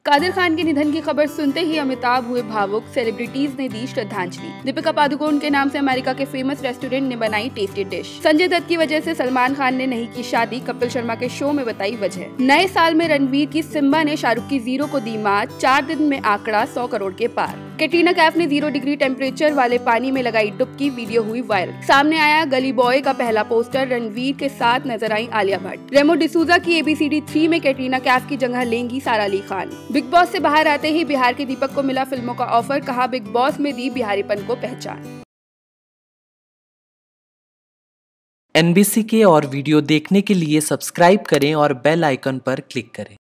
कादिर खान के निधन की खबर सुनते ही अमिताभ हुए भावुक। सेलिब्रिटीज ने दी श्रद्धांजलि। दीपिका पादुकोण के नाम से अमेरिका के फेमस रेस्टोरेंट ने बनाई टेस्टी डिश। संजय दत्त की वजह से सलमान खान ने नहीं की शादी, कपिल शर्मा के शो में बताई वजह। नए साल में रणवीर की सिम्बा ने शाहरुख की जीरो को दी मात। 4 दिन में आंकड़ा 100 करोड़ के पार। कैटरीना कैफ ने 0 डिग्री टेम्परेचर वाले पानी में लगाई डुबकी, वीडियो हुई वायरल। सामने आया गली बॉय का पहला पोस्टर, रणवीर के साथ नजर आई आलिया भट्ट। रेमो डिसूजा की ABCD 3 में कैटरीना कैफ की जगह लेंगी सारा अली खान। बिग बॉस से बाहर आते ही बिहार के दीपक को मिला फिल्मों का ऑफर, कहा बिग बॉस में दी बिहारीपन को पहचान। NBC के और वीडियो देखने के लिए सब्सक्राइब करें और बेल आइकन पर क्लिक करें।